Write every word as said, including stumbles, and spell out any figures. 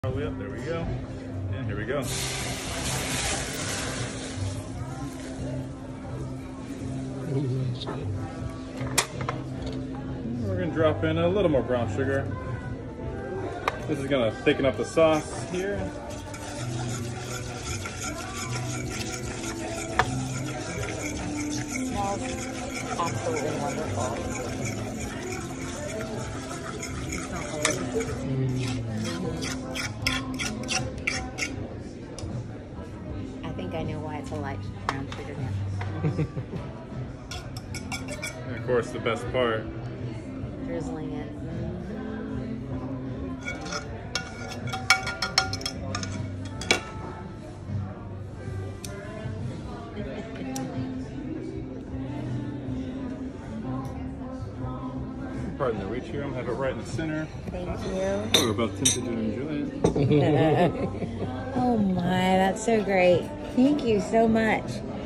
Probably up. There we go. And here we go. We're gonna drop in a little more brown sugar. This is gonna thicken up the sauce here. Smells absolutely wonderful. I think I know why it's a light brown sugar now. And of course, the best part. Drizzling it. Pardon the reach here. I'm gonna have it right in the center. Thank you. We're both tempted to enjoy it. Oh my, that's so great. Thank you so much.